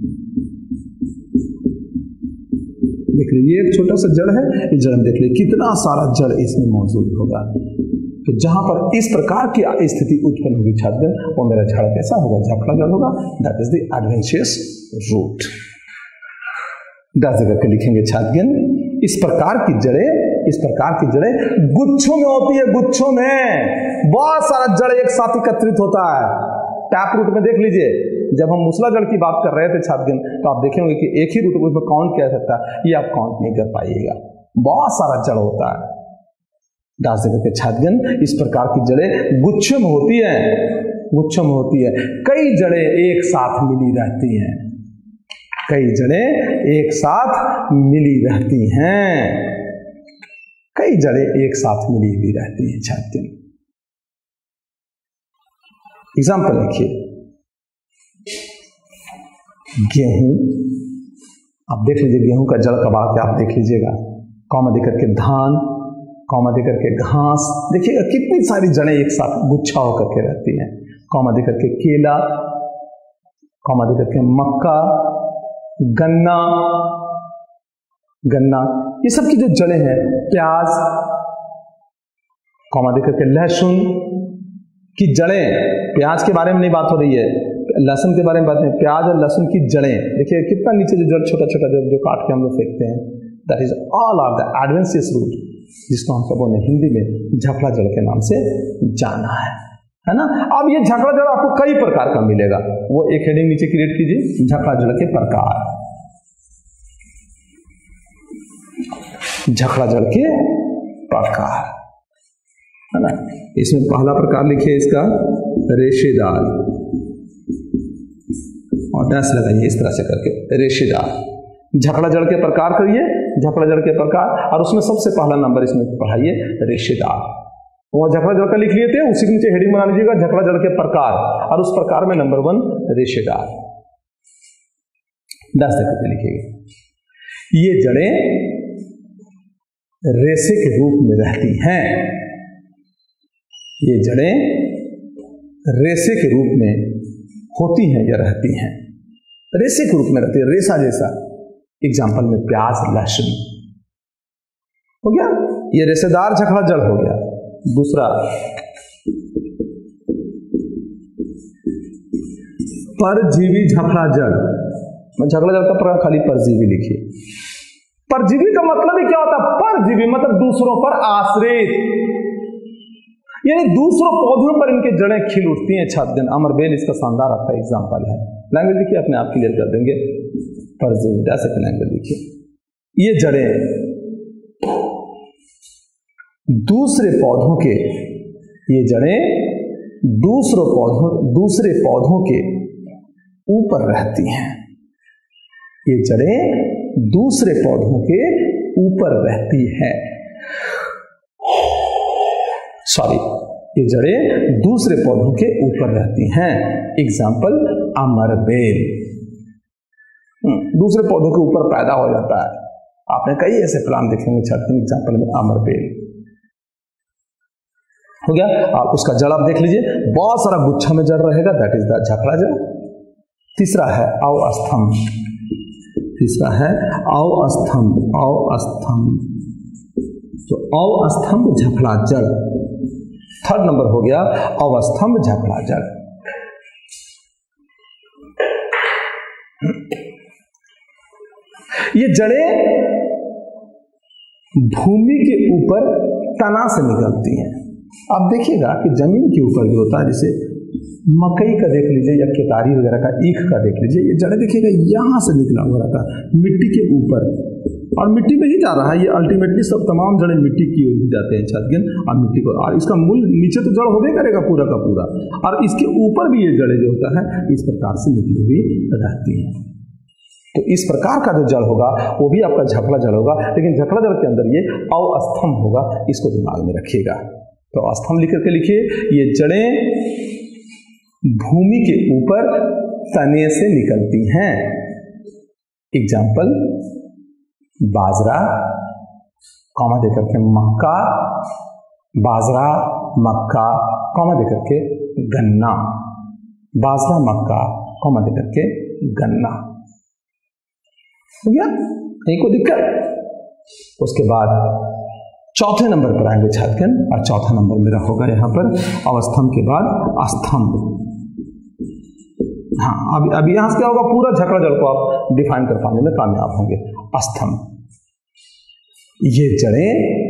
देख लीजिए एक छोटा सा जड़ है, इस जड़ में देख लीजिए कितना सारा जड़ इसमें मौजूद होगा। तो जहां पर इस प्रकार की स्थिति उत्पन्न होगी छात्र, वो मेरा जड़ कैसा होगा, झखड़ा जड़ होगा। That is the adventitious root. दस जगह के लिखेंगे छात्र, इस प्रकार की जड़ें, इस प्रकार की जड़ें गुच्छों में होती है, गुच्छों में बहुत सारा जड़ एक साथ एकत्रित होता है। टैप रूट में देख लीजिए, जब हम मूसला जड़ की बात कर रहे थे छात्र, तो आप देखेंगे कि एक ही रूट में काउंट किया सकता है, ये आप काउंट नहीं कर पाइएगा, बहुत सारा जड़ होता है। दस जगह के छात्र, इस प्रकार की जड़ें गुच्छों में होती है, गुच्छों में होती है। कई जड़ें एक साथ मिली रहती हैं, कई जड़ें एक साथ मिली रहती हैं, कई जड़ें एक साथ मिली हुई रहती हैं छात्र। एग्जाम्पल देखिए, गेहूं, आप देख लीजिए गेहूं का जड़ कबाड़ के आप देख लीजिएगा, कॉमा देकर के धान, कॉमा देकर के घास, देखिएगा कितनी सारी जड़ें एक साथ गुच्छा होकर के रहती हैं। कॉमा देकर के केला, कॉमा देकर के मक्का, गन्ना, गन्ना, ये सब की जो जड़ें हैं, प्याज, कॉमा देकर के लहसुन की जड़ें, प्याज के बारे में नहीं बात हो रही है, लहसुन के बारे में बात नहीं, प्याज और लहसुन की जड़ें, देखिए कितना नीचे जो जड़ छोटा छोटा जड़ जो काट के हम लोग फेंकते हैं, that is all are the adventitious root, जिसको हम सबों ने हिंदी में झखड़ा जड़ के नाम से जाना है, है ना। अब ये झखड़ा जड़ आपको कई प्रकार का मिलेगा, वो एक हेडिंग नीचे क्रिएट कीजिए, झखड़ा जड़ के प्रकार। झखड़ा जड़ के प्रकार, है ना। इसमें पहला प्रकार लिखिए इसका रेशेदार, और डैश लगाइए इस तरह से करके, रेशेदार। झखड़ा जड़ के प्रकार करिए, झखड़ा जड़ के प्रकार, और उसमें सबसे पहला नंबर इसमें पढ़ाइए रेशेदार। वह झखड़ा जड़ का लिख लिए थे, उसी के नीचे हेडिंग बना लीजिएगा झखड़ा जड़ के प्रकार, और उस प्रकार में नंबर वन रेशेदार। दस तक लिखिएगा, ये जड़ें रेशे के रूप में रहती हैं, ये जड़ें रेशे के रूप में होती हैं या रहती हैं, रेशे के रूप में रहती है, रेशा जैसा। एग्जाम्पल में प्याज, लहसुन हो गया, ये रेशेदार झखड़ा जड़ हो गया। दूसरा परजीवी झखड़ा जड़, झखड़ा जड़ का प्रकार खाली परजीवी लिखिए। परजीवी का मतलब ही क्या होता है, परजीवी मतलब दूसरों पर आश्रित, यानी दूसरों पौधों पर इनके जड़ें खिल उठती हैं। छात्र अमरबेल इसका शानदार आपका एग्जाम्पल है। लैंग्वेज लिखिए, अपने आप क्लियर कर देंगे। परजीवी ऐसे लैंग्वेज लिखिए, ये जड़ें दूसरे पौधों के, ये जड़ें दूसरों पौधों दूसरे पौधों के ऊपर रहती हैं, ये जड़ें दूसरे पौधों के ऊपर रहती है। सॉरी ये जड़ें दूसरे पौधों के ऊपर रहती हैं। एग्जाम्पल अमरबेल, दूसरे पौधों के ऊपर पैदा हो जाता है। आपने कई ऐसे प्लांट देखेंगे छत के। एग्जाम्पल में अमरबेल हो गया। आप उसका जड़ आप देख लीजिए, बहुत सारा गुच्छा में जड़ रहेगा, दैट इज द झकड़ा जड़। तीसरा है अवस्तंभ, तीसरा है अवस्तंभ, अवस्तंभ तो अवस्तंभ झकड़ा जड़। थर्ड नंबर हो गया अवस्तंभ झकड़ा जड़। ये जड़ें भूमि के ऊपर तना से निकलती हैं। आप देखिएगा कि जमीन के ऊपर जो होता है, जैसे मकई का देख लीजिए या केतारी वगैरह का, ईख का देख लीजिए, ये जड़ें देखिएगा यहां से निकला हुआ रहता है मिट्टी के ऊपर, और मिट्टी में ही जा रहा है। ये अल्टीमेटली सब तमाम जड़ें मिट्टी की ओर जाते हैं छात्र, और मिट्टी को, और इसका मूल नीचे तो जड़ होने करेगा पूरा का पूरा, और इसके ऊपर भी ये जड़ें जो होता है इस प्रकार से निकली हुई रहती हैं। तो इस प्रकार का जो जड़ होगा वो भी आपका झकड़ा जड़ होगा, लेकिन झकड़ा जड़ के अंदर ये अवस्तंभ होगा, इसको दिमाग में रखिएगा। तो अवस्तंभ लिख करके लिखिए, ये जड़ें भूमि के ऊपर तने से निकलती हैं। एग्जाम्पल बाजरा, कॉमा देकर के मक्का, बाजरा मक्का, कॉमा देकर के गन्ना, बाजरा मक्का, कॉमा देकर के गन्ना। हो गया, नहीं कोई दिक्कत। उसके बाद चौथे नंबर पर आएंगे छात्रगण, और चौथा नंबर मेरा होगा यहाँ पर अवस्तंभ के बाद स्तंभ। हाँ, अब अब यहां से क्या होगा, पूरा झकड़ा जड़ को आप डिफाइन कर पाने में कामयाब होंगे। स्तंभ, ये जड़ें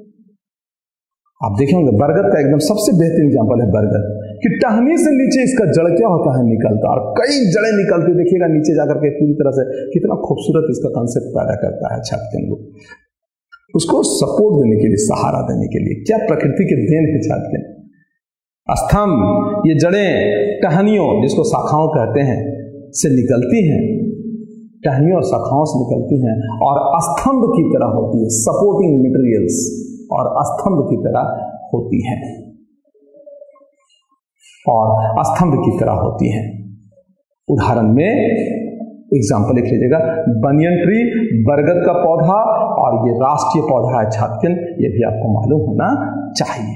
आप देखेंगे, बरगद का एकदम सबसे बेहतरीन एग्जांपल है बरगद, कि टहनी से नीचे इसका जड़ क्या होता है, निकलता, और कई जड़ें निकलती देखिएगा नीचे जाकर के पूरी तरह से। कितना खूबसूरत इसका कंसेप्ट पैदा करता है छात्र के लोग, उसको सपोर्ट देने के लिए, सहारा देने के लिए। क्या प्रकृति के देन है छात्र के। स्तंभ, ये जड़ें टहनियों, जिसको शाखाओं कहते हैं, से निकलती हैं, टहनियों और शाखाओं से निकलती हैं, और स्तंभ की तरह होती है, सपोर्टिंग मटेरियल्स, और स्तंभ की तरह होती हैं, और स्तंभ की तरह होती हैं। उदाहरण में एग्जाम्पल लिख लीजिएगा, बनियन ट्री, बरगद का पौधा, और ये राष्ट्रीय पौधा है छात्रगण, ये भी आपको मालूम होना चाहिए।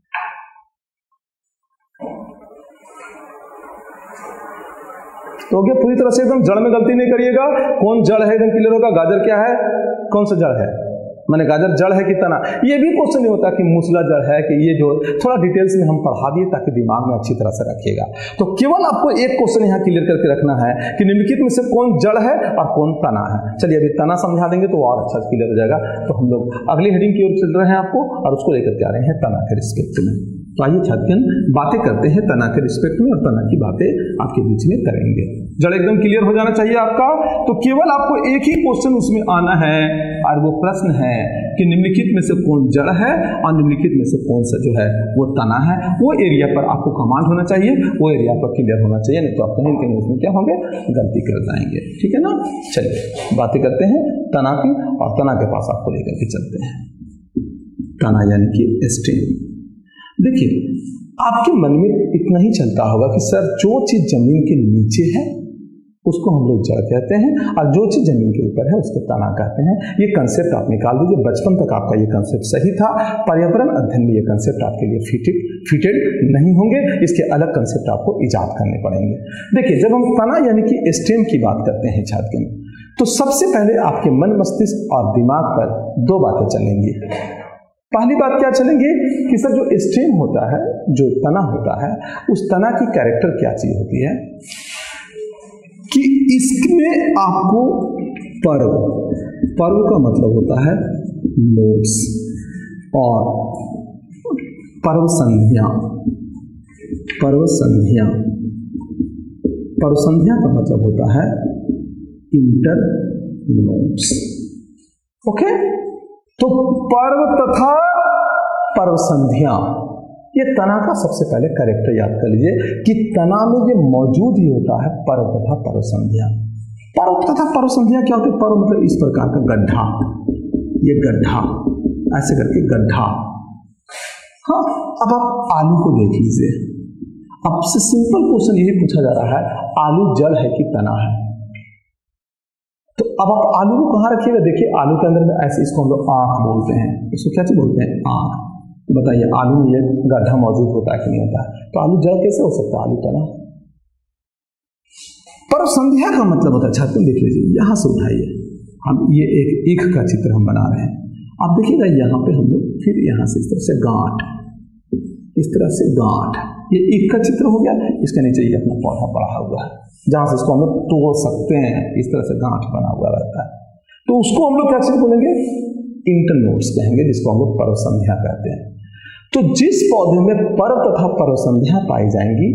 तो क्या पूरी तरह से एकदम जड़ में गलती नहीं करिएगा। कौन जड़ है एकदम क्लियर होगा, गाजर क्या है, कौन सा जड़ है, मैंने गाजर जड़ है कि तना। ये भी क्वेश्चन नहीं होता कि मूसला जड़ है कि ये जो, थोड़ा डिटेल्स में हम पढ़ा दिए ताकि दिमाग में अच्छी तरह से रखिएगा। तो केवल आपको एक क्वेश्चन यहाँ क्लियर करके रखना है कि निम्नलिखित में से कौन जड़ है और कौन तना है। चलिए अभी तना समझा देंगे तो और अच्छा क्लियर हो जाएगा। तो हम लोग अगली हेडिंग की ओर चल रहे हैं आपको, और उसको लेकर के आ रहे हैं तना के रिस्पेक्ट में। तो आइए छात्रगण बातें करते हैं तना के रिस्पेक्ट में, और तना की बातें आपके बीच में करेंगे। जड़ एकदम क्लियर हो जाना चाहिए आपका। तो केवल आपको एक ही क्वेश्चन उसमें आना है, और वो प्रश्न है कि निम्नलिखित में से कौन जड़ है और निम्नलिखित में से कौन सा जो है वो तना है। वो एरिया पर आपको कमांड होना चाहिए, वो एरिया पर क्लियर होना चाहिए, नहीं तो आप कहीं कहीं उसमें क्या होंगे, गलती कर जाएंगे। ठीक है ना। चलिए बातें करते हैं तना की, और तना के पास आपको लेकर के चलते हैं। तना यानी कि स्टेम। देखिए आपके मन में इतना ही चलता होगा कि सर जो चीज जमीन के नीचे है उसको हम लोग जड़ कहते हैं, और जो चीज जमीन के ऊपर है उसको तना कहते हैं। ये कंसेप्ट आप निकाल दीजिए, बचपन तक आपका ये कंसेप्ट सही था, पर्यावरण अध्ययन में ये कंसेप्ट आपके लिए फिटेड फिटेड नहीं होंगे, इसके अलग कंसेप्ट आपको इजाद करने पड़ेंगे। देखिए जब हम तना यानी कि स्टेम की बात करते हैं छात्र, तो सबसे पहले आपके मन, मस्तिष्क और दिमाग पर दो बातें चलेंगी। पहली बात क्या चलेंगी कि सर जो स्टेम होता है, जो तना होता है, उस तना की कैरेक्टर क्या चीज होती है कि इसमें आपको पर्व, पर्व का मतलब होता है नोट्स, और पर्व संध्या, पर्व संध्या, पर्व संध्या का मतलब होता है इंटर नोट्स। ओके, तो पर्व तथा पर्व संध्या, ये तना का सबसे पहले कैरेक्टर याद कर लीजिए कि तना में ये मौजूद ही होता है पर्व तथा पर्व संध्या। पर्व तथा पर्व संध्या क्या होती है, पर्व मतलब इस प्रकार का गड्ढा, ये गड्ढा, ऐसे करके गड्ढा, हाँ, अब आप आलू को देख लीजिए। आपसे सिंपल क्वेश्चन यही पूछा जा रहा है, आलू जड़ है कि तना है? तो अब आप आलू को कहाँ रखिएगा? देखिए आलू के अंदर में ऐसे, इसको हम लोग आंख बोलते हैं। इसको क्या चीज बोलते हैं? आंख। तो बताइए आलू में ये गड्ढा मौजूद होता है कि नहीं होता है? तो आलू जड़ कैसे हो सकता है? आलू तना। पर संध्या का मतलब होता है, छात्र देख लीजिए, यहां से उठाइए, हम ये एक ईख का चित्र हम बना रहे हैं। आप देखिएगा यहाँ पे हम लोग फिर यहाँ से इस तरह से गांठ, इस तरह से गांठ, ये ईख का चित्र हो गया। इसके नीचे ये अपना पौधा बढ़ा हुआ है, जहां से इसको हम लोग तोड़ सकते हैं। इस तरह से गांठ बना हुआ रहता है, तो उसको हम लोग क्या चीज बोलेंगे? इंटरनोड्स कहेंगे, जिसको हम लोग पर्वसंध्या कहते हैं। तो जिस पौधे में पर्व तथा पर्वसंध्या पाई जाएंगी,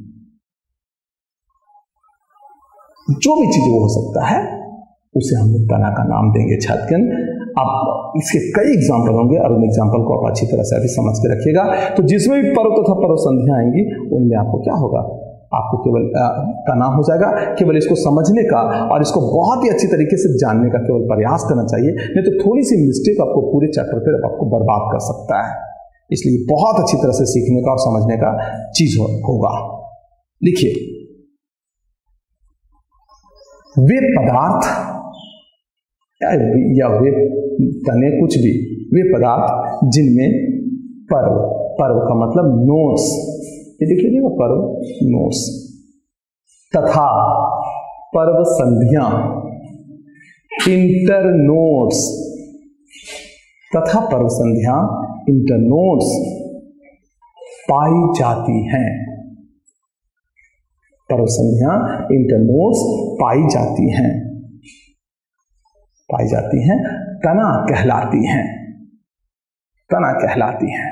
जो भी चीज वो हो सकता है, उसे हम लोग तना का नाम देंगे। छात्रगण, आप इसके कई एग्जाम्पल होंगे और उन एग्जाम्पल को आप अच्छी तरह से अभी समझ के रखिएगा। तो जिसमें भी पर्व तथा पर्व संध्या आएंगी, उनमें आपको क्या होगा? आपको केवल तना हो जाएगा। केवल इसको समझने का और इसको बहुत ही अच्छी तरीके से जानने का केवल प्रयास करना चाहिए, नहीं तो थोड़ी सी मिस्टेक आपको पूरे चैप्टर पर आपको बर्बाद कर सकता है। इसलिए बहुत अच्छी तरह से सीखने का और समझने का चीज होगा। लिखिए, वे पदार्थ या वे तने, कुछ भी, वे पदार्थ जिनमें पर्व, पर्व का मतलब नोड्स, ये देख लीजिएगा, पर्व नोड्स तथा पर्व संधियां, इंटरनोड्स तथा पर्व संधियां, इंटरनोड्स पाई जाती हैं। पर्व संधियां, इंटरनोड्स पाई जाती हैं, पाई जाती हैं, तना कहलाती हैं, तना कहलाती हैं।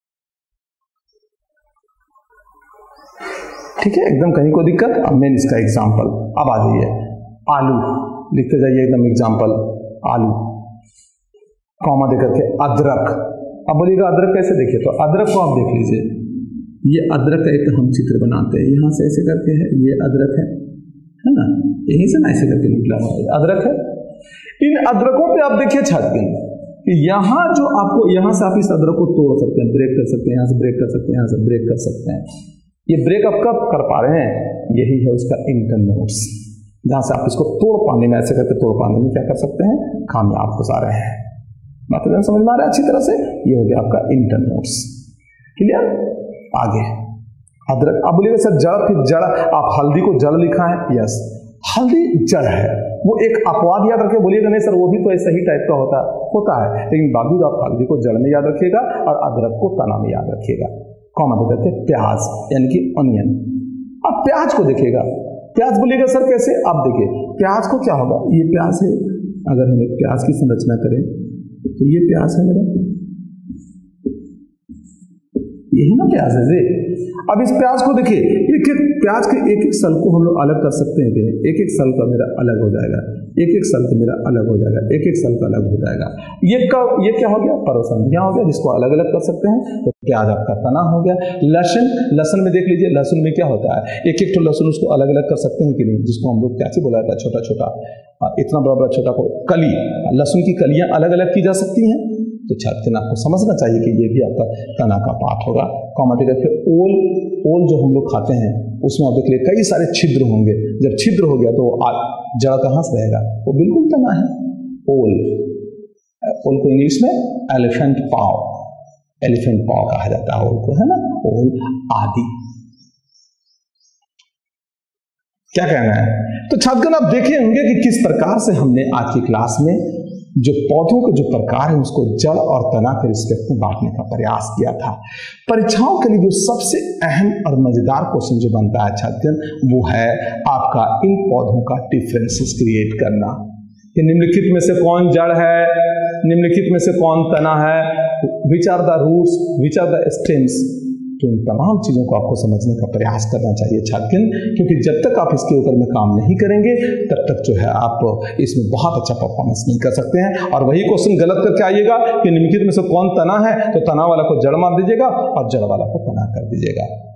ठीक है, एकदम कहीं को दिक्कत? अब मैं इसका एग्जांपल, अब आ जाइए, आलू लिखते जाइए, एकदम एग्जांपल, आलू कॉमा देकर के अदरक। अब बोलिएगा अदरक कैसे? देखिए, तो अदरक को आप देख लीजिए, ये अदरक का एक हम चित्र बनाते हैं, यहां से ऐसे करके है, ये अदरक है, है ना, यहीं से ना ऐसे करके निकला हुआ है अदरक है। इन अदरकों पे आप देखिए छात्र, यहां जो आपको, यहां से आप इस अदरक को तोड़ सकते हैं, ब्रेक कर सकते हैं, यहां से ब्रेक कर सकते हैं, यहां से ब्रेक कर सकते हैं। ये ब्रेक आप कब कर पा रहे हैं? यही है उसका इंटरनोड्स, जहां से आप इसको तोड़ पाने में, ऐसे करके तोड़ पाने में क्या कर सकते हैं? कामयाब हो जा रहे हैं। मतलब समझ में आ रहा है अच्छी तरह से? ये हो गया आपका इंटरनोड्स। क्लियर? आगे अदरक। अब बोलिएगा सर जड़, फिर जड़, आप हल्दी को जड़ लिखा है, यस, हल्दी जड़ है, वो एक अपवाद याद रखिए। बोलिएगा नहीं सर वो भी तो ऐसा ही टाइप का होता होता है, लेकिन बावजूद आप हल्दी को जड़ में याद रखिएगा और अदरक को तना में याद रखिएगा। कॉमन देते हैं प्याज, यानी कि ऑनियन। अब प्याज को देखिएगा, प्याज बोलिएगा सर कैसे? आप देखिए प्याज को क्या होगा, ये प्याज है, अगर हम एक प्याज की संरचना करें तो ये प्याज है मेरा, यही ना प्याज है जी। अब इस प्याज को देखिए, एक एक प्याज के एक एक सल को हम लोग अलग कर सकते हैं कि नहीं? एक एक सल का मेरा अलग हो जाएगा, एक एक सल का मेरा अलग हो जाएगा, एक एक सल का अलग हो जाएगा। ये का ये क्या हो गया? पर्वसंध्या हो गया, जिसको अलग अलग कर सकते हैं। तो प्याज आपका तना हो गया। लहसुन, लहसुन में देख लीजिए, लहसुन में क्या होता है? एक एक तो लहसुन उसको अलग अलग कर सकते हैं कि नहीं? जिसको हम लोग क्या से बोला जाता है? छोटा छोटा, इतना बड़ा बड़ा छोटा को कली, लहसुन की कलियां अलग अलग की जा सकती हैं। तो छात्र आपको समझना चाहिए कि ये भी आपका तना का पार्ट होगा। कॉमा देकर ओल, ओल जो हम लोग खाते हैं उसमें आप देख लीजिए कई सारे छिद्र होंगे। जब छिद्र हो गया तो जड़ कहाँ से रहेगा? वो बिल्कुल तना है। ओल, ओल को इंग्लिश में एलिफेंट पाव, एलिफेंट पाव कहा जाता है ओल को, है ना, ओल आदि। क्या कहना है? तो छात्रगण आप देखे होंगे कि किस प्रकार से हमने आज की क्लास में जो पौधों के जो प्रकार है उसको जड़ और तना के रिस्पेक्ट में बांटने का प्रयास किया था। परीक्षाओं के लिए जो सबसे अहम और मजेदार क्वेश्चन जो बनता है छात्रगण, वो है आपका इन पौधों का डिफरेंसेस क्रिएट करना कि निम्नलिखित में से कौन जड़ है, निम्नलिखित में से कौन तना है, which are the roots, which are the stems. तो इन तमाम चीजों को आपको समझने का प्रयास करना चाहिए छात्रगण, क्योंकि जब तक आप इसके ऊपर में काम नहीं करेंगे तब तक जो है आप इसमें बहुत अच्छा परफॉर्मेंस नहीं कर सकते हैं। और वही क्वेश्चन गलत करके आइएगा कि निम्नलिखित में से कौन तना है, तो तना वाला को जड़ मान दीजिएगा और जड़ वाला को तना कर दीजिएगा।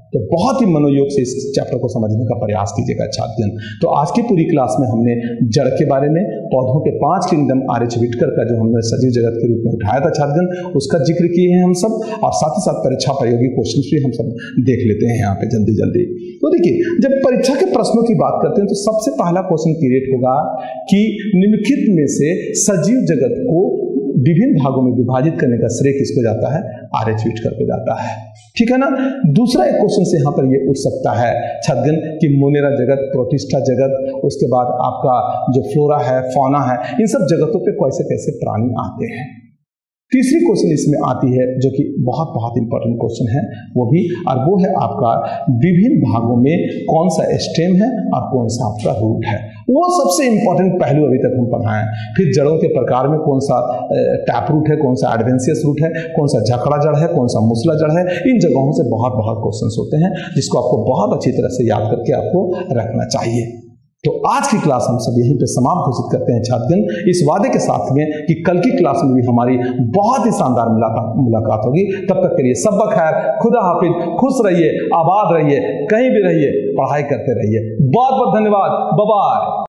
तो बहुत ही मनोयोग से इस चैप्टर को समझने का प्रयास कीजिएगा छात्रगण। तो आज की पूरी क्लास में हमने जड़ के बारे में, पौधों के पांच किंगडम आर एच व्हिटकर का जो हमने सजीव जगत के रूप में उठाया था छात्रगण, उसका जिक्र किए हैं हम सब, और साथ ही साथ परीक्षा प्रायोगिक क्वेश्चन भी हम सब देख लेते हैं यहाँ पे जल्दी जल्दी। तो देखिए, जब परीक्षा के प्रश्नों की बात करते हैं तो सबसे पहला क्वेश्चन क्रिएट होगा कि निम्नलिखित में से सजीव जगत को विभिन्न भागों में विभाजित करने का श्रेय किसको जाता है? आर एच व्हिटकर को जाता है, ठीक है ना। दूसरा एक क्वेश्चन से यहां पर ये उठ सकता है छात्रगण कि मोनेरा जगत, प्रोटिस्टा जगत, उसके बाद आपका जो फ्लोरा है, फौना है, इन सब जगतों पे कैसे कैसे प्राणी आते हैं। तीसरी क्वेश्चन इसमें आती है जो कि बहुत बहुत इंपॉर्टेंट क्वेश्चन है, वो भी और वो है आपका विभिन्न भागों में कौन सा स्टेम है और कौन सा आपका रूट है। वो सबसे इंपॉर्टेंट पहलू अभी तक हम पढ़ाए हैं। फिर जड़ों के प्रकार में कौन सा टैप रूट है, कौन सा एडवेंशियस रूट है, कौन सा झकड़ा जड़ है, कौन सा मुसला जड़ है। इन जगहों से बहुत बहुत क्वेश्चन होते हैं जिसको आपको बहुत अच्छी तरह से याद करके आपको रखना चाहिए। तो आज की क्लास हम सब यहीं पे समाप्त घोषित करते हैं छात्रगण, इस वादे के साथ में कि कल की क्लास में भी हमारी बहुत ही शानदार मुलाकात मुलाकात होगी। तब तक के लिए सब खैर, खुदा हाफिज, खुश रहिए, आबाद रहिए, कहीं भी रहिए, पढ़ाई करते रहिए। बहुत बहुत धन्यवाद, बाय बाय।